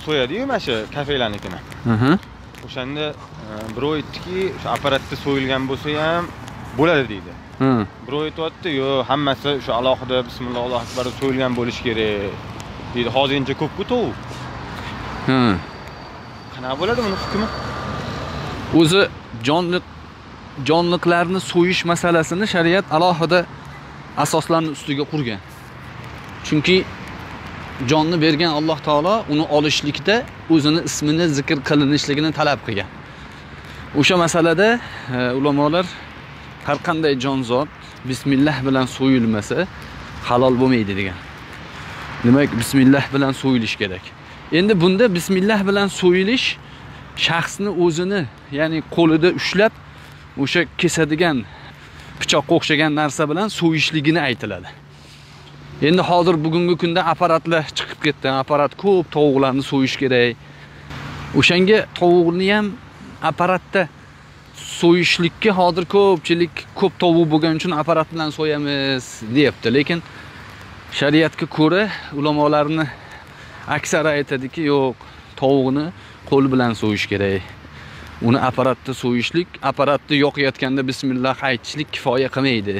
so'yadi-yu, mana shu kafelarnikini. O'shanda birov aytdiki, o'sha apparatda so'yilgan bo'lsa ham bo'ladi deydi. Birov aytayapti, yo'q, hammasi o'sha alohida bismillah Allohu akbar so'yilgan bo'lish kerak deydi. Hozircha ko'p-ku tovuq. Qanaqa bo'ladi buni hukmi? O'zi jonliqlarni so'yish masalasini shariat alohida asoslarning ustiga qurgan. Chunki jonni bergan Alloh taolo uni olishlikda o'zini ismini zikr qilinishligini talab qilgan. O'sha masalada ulamolar har qanday jonzot bismillah bilan so'yilmasa halol bo'lmaydi degan. Demak, bismillah bilan so'yilish kerak. Endi bunda bismillah bilan so'yilish shaxsni o'zini, ya'ni qo'lida ushlab o'sha kesadigan pichoqqa o'xshagan narsa bilan so'yishligini aytiladi. Endi hozir bugungi kunda apparatlar chiqib ketdi. Apparat ko'p tovuqlarni so'yish kerak. O'shanga tovuqni ham apparatda so'yishlikka hozir ko'pchilik ko'p tovuq bo'lgani uchun apparat bilan so'yamiz deyapti. Lekin shariatga ko'ra ulamolarning aksari aytadiki, yo'q, tovuqni qo'l bilan so'yish kerak. Uni apparatda so'yishlik, apparatda yoqayotganda bismillah aytishlik kifoya qilmaydi.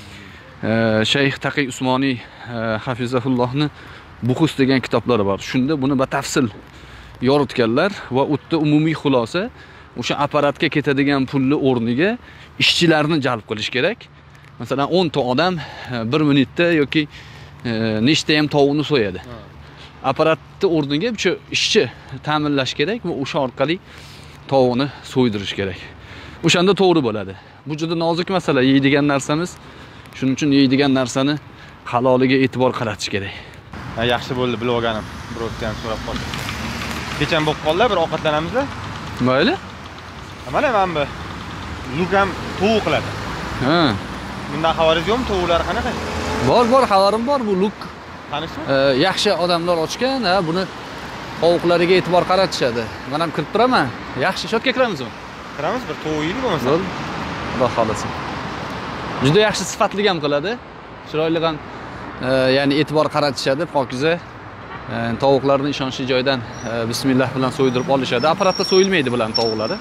Shayx Taqiy Usmoniy hafizahullohni Buxus degan kitoblari bor. Shunda buni batafsil yoritganlar va o'tda umumiy xulosa o'sha apparatga ketadigan pulni o'rniga ishchilarni jalb qilish kerak. Masalan, 10 ta odam 1 minutda yoki nechta ham tovuqni so'yadi. Apparatni o'rniga o'sha ishchi ta'minlash kerak va o'sha orqali tovuqni so'ydirish kerak. O'shanda to'g'ri bo'ladi. Bu juda nozik masala, yeydigan narsamiz. Shuning uchun yeydigan narsani haloliga e'tibor qaratish kerak. Yaxshi bo'ldi, bilib olganim. Birovdan ham so'rab qoldim. Kecham bo'lib qoldi, bir ovqatlanamizda. Mayli. Mana bu Lukam tovuq qiladi. Bundan xabaringiz yo'qmi? Tovuqlar qanaqa? Bor, xabarim bor. Bu Luk qanisi? Yaxshi odamlar ochgan, buni tovuqlariga e'tibor qaratishadi. Men ham kirib turaman. Yaxshi, shotga kiramizmi? Kiramiz, bir tovuq yeylik bo'lmasa. Bo'l. Xudo xolasa. Juda yaxshi sifatli ham qiladi. Chiroyli ham, ya'ni e'tibor qaratishadi, pokiza. Tovuqlarni ishonchli joydan bismillah bilan so'ydirib olishadi. Apparatda so'yilmaydi bilan tovuqlari.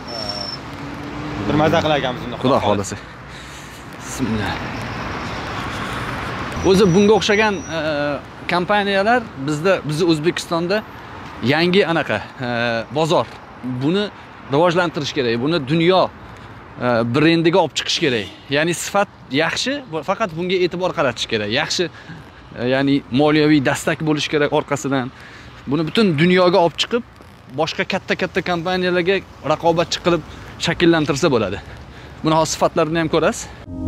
Bir maza qilaganmiz unda. Xudo xolasa. Bismillah. O'zi bunga o'xshagan kompaniyalar bizni O'zbekistonda yangi anaqa bozor. Buni rivojlantirish kerak. Buni dunyo brendiga olib chiqish kerak. Ya'ni sifat yaxshi, faqat bunga e'tibor qaratish kerak. Yaxshi, ya'ni moliyaviy dastak bo'lish kerak orqasidan. Buni butun dunyoga olib chiqib, boshqa katta kompaniyalarga raqobatchi qilib shakllantirsa bo'ladi. Buni hozir sifatlarini ham ko'rasiz.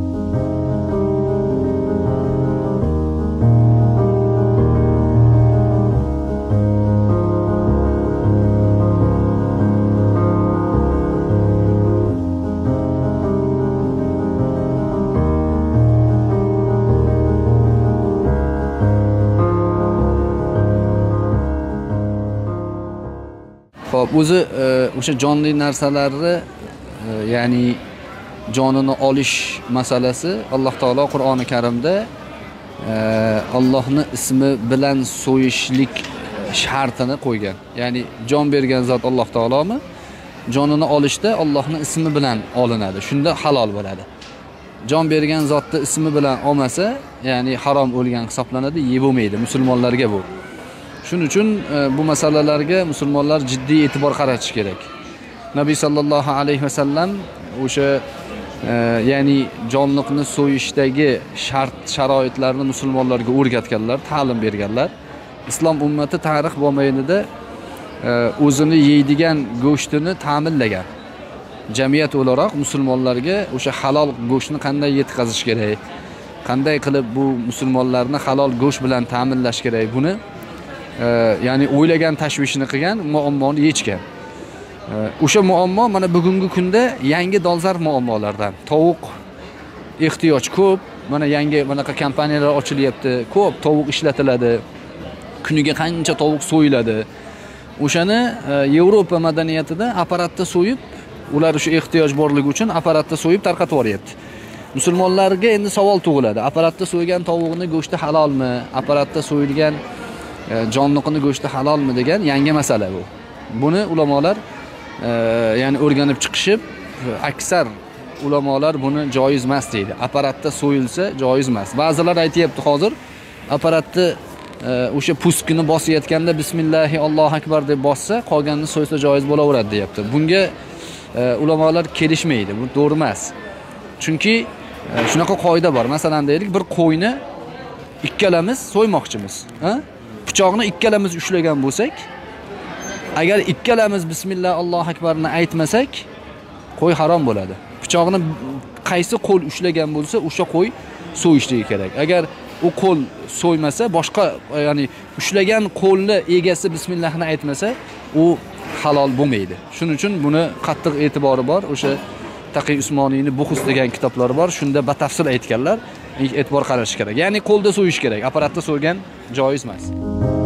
Xo'p, o'zi o'sha jonli narsalarni, ya'ni jonini olish masalasi Alloh taolo Qur'oni Karimda Allohning ismi bilan so'yishlik shartini qo'ygan. Ya'ni jon bergan zot Alloh taolomi? Jonini olishda Allohning ismi bilan olinadi. Shunda halol bo'ladi. Jon bergan zotni ismi bilan olmasa, ya'ni harom o'lgan hisoblanadi, yeb bo'lmaydi musulmonlarga bu. Shuning uchun bu masalalarga musulmonlar jiddiy e'tibor qaratish kerak. Nabiy sallallohu alayhi vasallam o'sha ya'ni jonliqni so'yishdagi sharoitlarni musulmonlarga o'rgatganlar, ta'lim berganlar. Islom ummati tarix mobaynida o'zini yeydigan go'shtini ta'minlagan. Jamiyat o'laroq musulmonlarga o'sha halol go'shtni qanday yetkazish kerak, qanday qilib bu musulmonlarni halol go'sht bilan ta'minlash kerak, buni ya'ni o'ylagan tashvishini qilgan, muammoni yechgan. O'sha muammo mana bugungi kunda yangi dolzarb muammolardan. Tovuq ehtiyoj ko'p. Mana yangi bunaqa kompaniyalar ochilyapti. Ko'p tovuq ishlatiladi. Kuniga qancha tovuq so'yiladi. O'shani Yevropa madaniyatida apparatda so'yib, ular o'sha ehtiyoj borligi uchun apparatda so'yib tarqatib yuboryapti. Musulmonlarga endi savol tug'iladi. Apparatda so'ygan tovuqning go'shti halolmi? Apparatda so'yilgan jonliqning go'shti halolmi degan yangi masala bu. Buni ulamolar ya'ni o'rganib chiqishib, aksar ulamolar buni joiz emas deydi. Apparatda so'yilsa joiz emas. Ba'zilar aytayapti hozir apparatni o'sha puskini bosayotganda bismillahi Allohu akbar deb bossa, qolganini so'ysa joiz bo'laveradi deyapti. Bunga ulamolar kelishmaydi. Bu to'g'ri emas. Chunki shunaqa qoida bor. Masalan deylik, bir qo'yni ikkalamiz so'ymoqchimiz, ha? Pichoqni ikkalamiz ushlagan bo'lsak, agar ikkalamiz bismillah Allohu akbarni aytmasak, qo'y harom bo'ladi. Pichoqni qaysi qo'l ushlagan bo'lsa, o'sha qo'y so'yishligi kerak. Agar u qo'l so'ymasa, boshqa ya'ni ushlagan qo'lni egasi bismillahni aytmasa, u halol bo'lmaydi. Shuning uchun buni qattiq e'tibori bor. O'sha Taqiy Usmoniyning Buxus degan kitoblari bor. Shunda batafsil aytganlar, e'tibor qaratish kerak. Ya'ni qo'lda so'yish kerak. Apparatda so'ygan joiz emas.